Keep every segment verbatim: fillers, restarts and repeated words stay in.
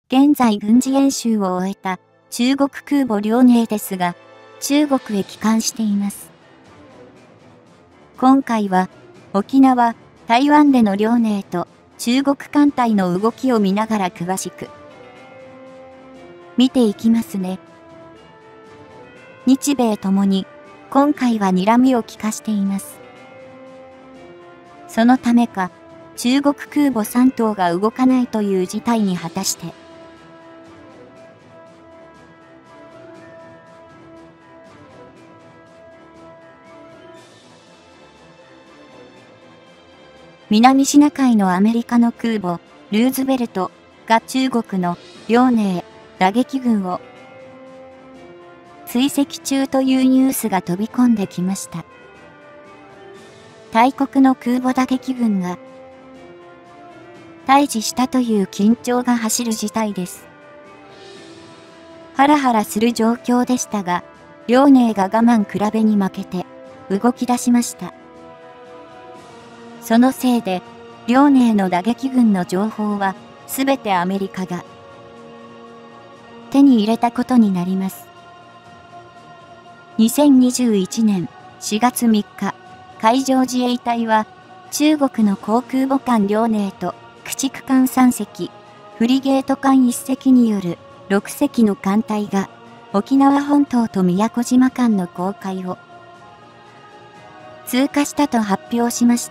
現在軍事演習を終えた中国空母遼寧ですが、中国へ帰還しています。今回は沖縄、台湾での遼寧と中国艦隊の動きを見ながら詳しく見ていきますね。日米ともに今回は睨みを利かしています。そのためか中国空母さんとうが動かないという事態に果たして南シナ海のアメリカの空母ルーズベルトが中国の遼寧打撃群を追跡中というニュースが飛び込んできました。大国の空母打撃群が対峙したという緊張が走る事態です。ハラハラする状況でしたが、遼寧が我慢比べに負けて動き出しました。そのせいで、遼寧の打撃群の情報はすべてアメリカが手に入れたことになります。にせんにじゅういちねんしがつみっか、海上自衛隊は中国の航空母艦遼寧と駆逐艦さんせき、フリゲート艦いっせきによるろくせきの艦隊が沖縄本島と宮古島間の公海を通過したと発表しました。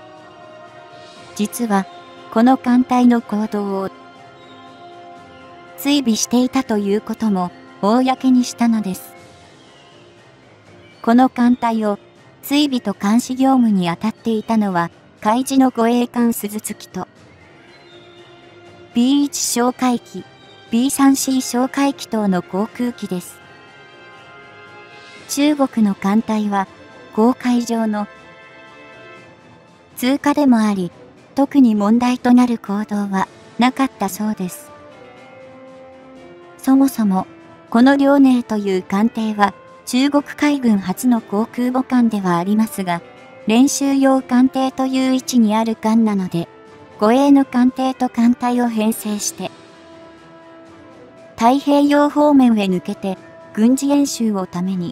実は、この艦隊の行動を追尾していたということも公にしたのです。この艦隊を追尾と監視業務に当たっていたのは、海自の護衛艦鈴月と ビーワン 哨戒機、ビースリーシー 哨戒機等の航空機です。中国の艦隊は、公海上の通過でもあり、特に問題となる行動はなかったそうです。そもそも、この遼寧という艦艇は中国海軍初の航空母艦ではありますが、練習用艦艇という位置にある艦なので、護衛の艦艇と艦隊を編成して、太平洋方面へ抜けて軍事演習をために、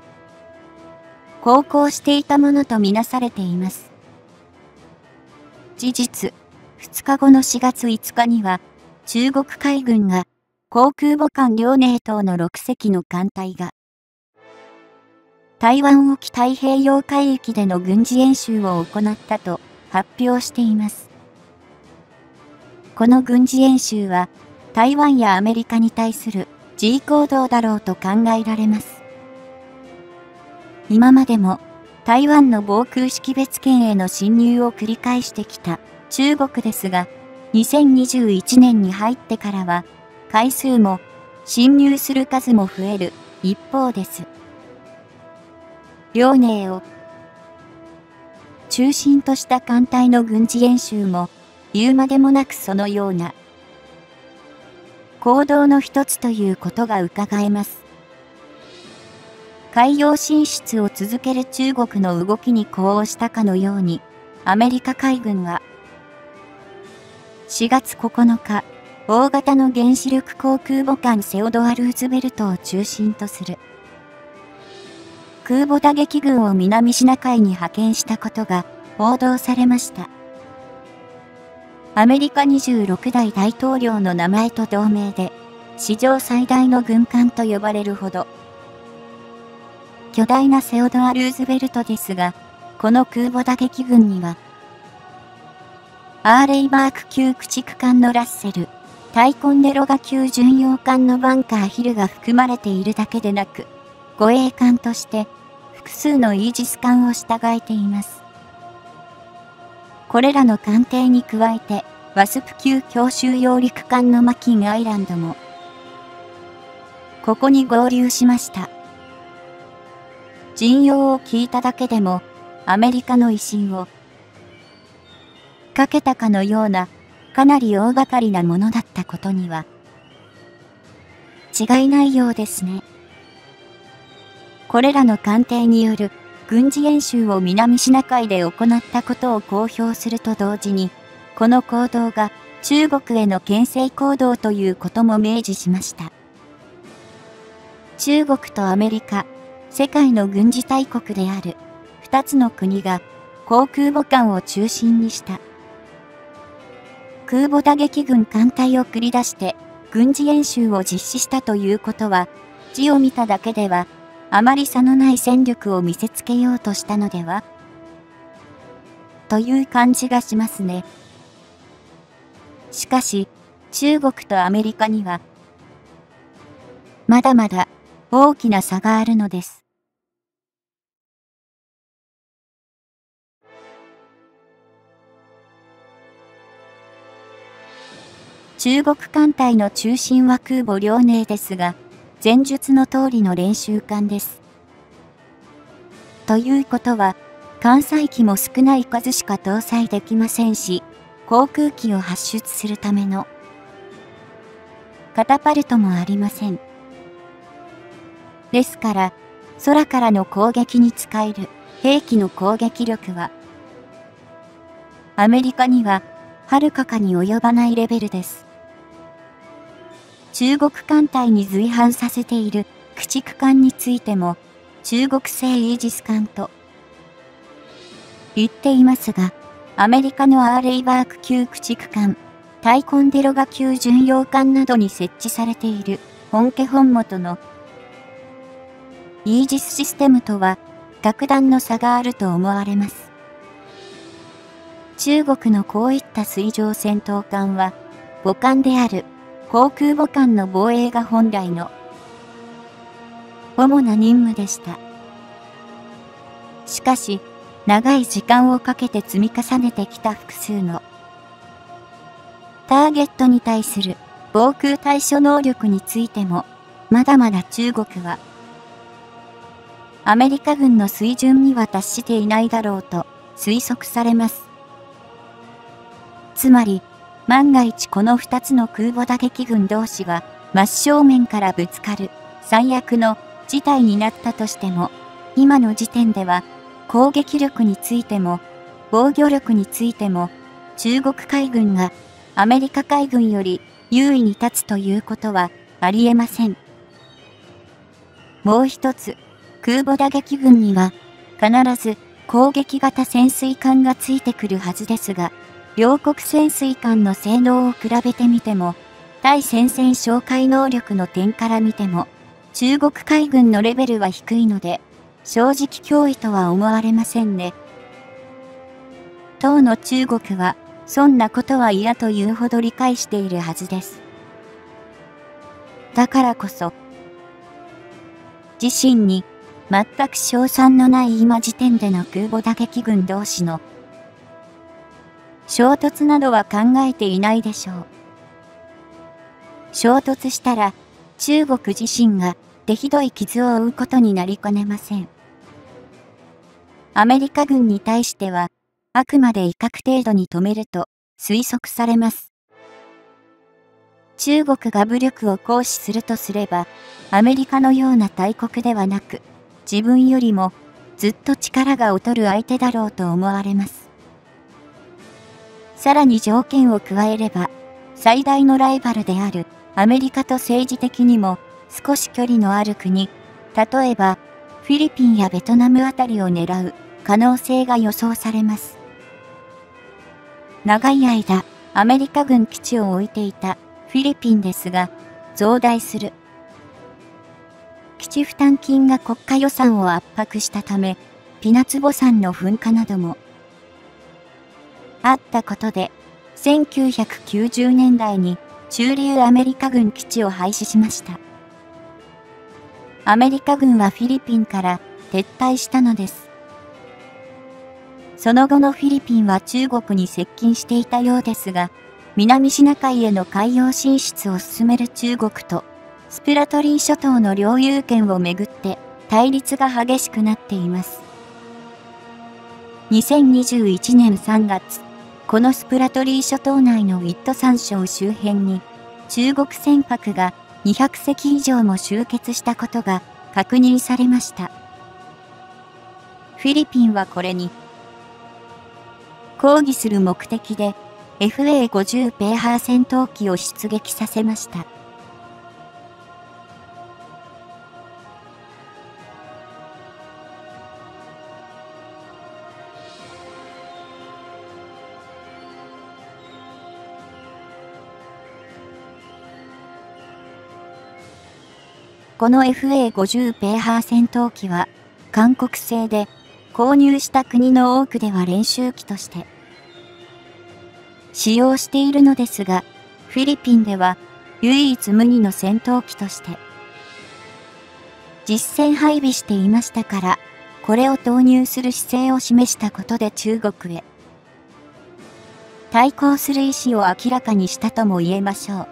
航行していたものとみなされています。事実、ふつかごのしがついつかには、中国海軍が航空母艦遼寧等のろくせきの艦隊が、台湾沖太平洋海域での軍事演習を行ったと発表しています。この軍事演習は、台湾やアメリカに対する示威行動だろうと考えられます。今までも、台湾の防空識別圏への侵入を繰り返してきた中国ですが、にせんにじゅういちねんに入ってからは、回数も侵入する数も増える一方です。遼寧を中心とした艦隊の軍事演習も言うまでもなくそのような行動の一つということが伺えます。海洋進出を続ける中国の動きに呼応したかのように、アメリカ海軍はしがつここのか、大型の原子力航空母艦セオドア・ルーズベルトを中心とする空母打撃群を南シナ海に派遣したことが報道されました。アメリカにじゅうろくだい大統領の名前と同名で、史上最大の軍艦と呼ばれるほど、巨大なセオドア・ルーズベルトですが、この空母打撃群には、アーレイバーク級駆逐艦のラッセル、タイコンデロガ級巡洋艦のバンカーヒルが含まれているだけでなく、護衛艦として複数のイージス艦を従えています。これらの艦艇に加えて、ワスプ級強襲揚陸艦のマキンアイランドも、ここに合流しました。陣容を聞いただけでも、アメリカの威信をかけたかのような、かなり大掛かりなものだったことには、違いないようですね。これらの艦艇による軍事演習を南シナ海で行ったことを公表すると同時に、この行動が中国への牽制行動ということも明示しました。中国とアメリカ、世界の軍事大国である二つの国が航空母艦を中心にした空母打撃群艦隊を繰り出して軍事演習を実施したということは、字を見ただけではあまり差のない戦力を見せつけようとしたのではという感じがしますね。しかし、中国とアメリカにはまだまだ大きな差があるのです。中国艦隊の中心は空母遼寧ですが、前述の通りの練習艦です。ということは、艦載機も少ない数しか搭載できませんし、航空機を発出するためのカタパルトもありません。ですから、空からの攻撃に使える兵器の攻撃力は、アメリカには遥かかに及ばないレベルです。中国艦隊に随伴させている駆逐艦についても、中国製イージス艦と言っていますが、アメリカのアーレイバーク級駆逐艦、タイコンデロガ級巡洋艦などに設置されている本家本元のイージスシステムとは格段の差があると思われます。中国のこういった水上戦闘艦は母艦である航空母艦の防衛が本来の主な任務でした。しかし、長い時間をかけて積み重ねてきた複数のターゲットに対する防空対処能力についても、まだまだ中国はアメリカ軍の水準には達していないだろうと推測されます。つまり、万が一この二つの空母打撃群同士が真正面からぶつかる最悪の事態になったとしても、今の時点では攻撃力についても防御力についても中国海軍がアメリカ海軍より優位に立つということはありえません。もう一つ、空母打撃群には必ず攻撃型潜水艦がついてくるはずですが、両国潜水艦の性能を比べてみても、対潜船哨戒能力の点から見ても、中国海軍のレベルは低いので、正直脅威とは思われませんね。当の中国は、そんなことは嫌というほど理解しているはずです。だからこそ、自身に全く勝算のない今時点での空母打撃群同士の衝突などは考えていないでしょう。衝突したら中国自身が手ひどい傷を負うことになりかねません。アメリカ軍に対してはあくまで威嚇程度に止めると推測されます。中国が武力を行使するとすれば、アメリカのような大国ではなく、自分よりもずっと力が劣る相手だろうと思われます。さらに条件を加えれば、最大のライバルであるアメリカと政治的にも少し距離のある国、例えばフィリピンやベトナムあたりを狙う可能性が予想されます。長い間、アメリカ軍基地を置いていたフィリピンですが、増大する基地負担金が国家予算を圧迫したため、ピナツボ山の噴火などもあったことで、せんきゅうひゃくきゅうじゅうねんだいに駐留アメリカ軍基地を廃止しました。アメリカ軍はフィリピンから撤退したのです。その後のフィリピンは中国に接近していたようですが、南シナ海への海洋進出を進める中国と、スプラトリー諸島の領有権をめぐって対立が激しくなっています。にせんにじゅういちねんさんがつ、このスプラトリー諸島内のウィットサン礁周辺に中国船舶がにひゃくせき以上も集結したことが確認されました。フィリピンはこれに抗議する目的でエフエーごじゅう ペーハー戦闘機を出撃させました。この エフエーごじゅう ペーハー戦闘機は、韓国製で、購入した国の多くでは練習機として、使用しているのですが、フィリピンでは、唯一無二の戦闘機として、実戦配備していましたから、これを投入する姿勢を示したことで中国へ、対抗する意思を明らかにしたとも言えましょう。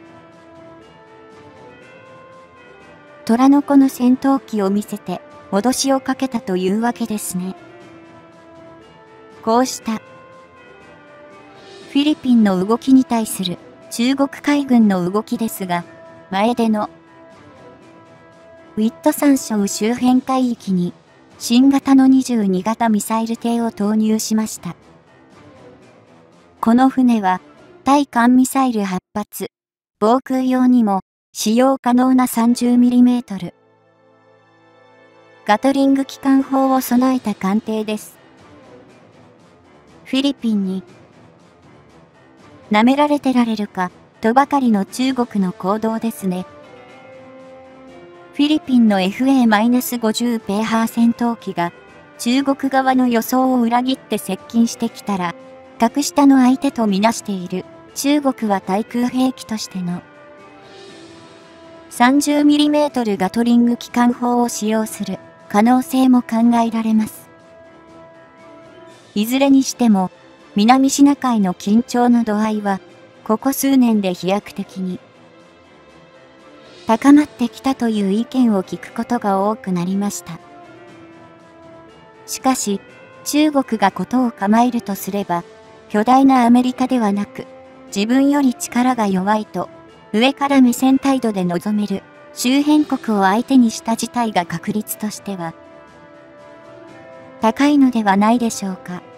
虎の子の戦闘機を見せて脅しをかけたというわけですね。こうしたフィリピンの動きに対する中国海軍の動きですが、前でのウィットサン礁周辺海域に新型のにじゅうに型ミサイル艇を投入しました。この船は対艦ミサイルはっ発、防空用にも使用可能な さんじゅうミリメートル ガトリング機関砲を備えた艦艇です。フィリピンに舐められてられるかとばかりの中国の行動ですね。フィリピンの エフエーごじゅう ペーハー戦闘機が中国側の予想を裏切って接近してきたら、格下の相手とみなしている中国は対空兵器としてのさんじゅうミリメートル ガトリング機関砲を使用する可能性も考えられます。いずれにしても、南シナ海の緊張の度合いは、ここ数年で飛躍的に高まってきたという意見を聞くことが多くなりました。しかし、中国が事を構えるとすれば、巨大なアメリカではなく、自分より力が弱いと、上から目線態度で臨める周辺国を相手にした事態が確率としては高いのではないでしょうか。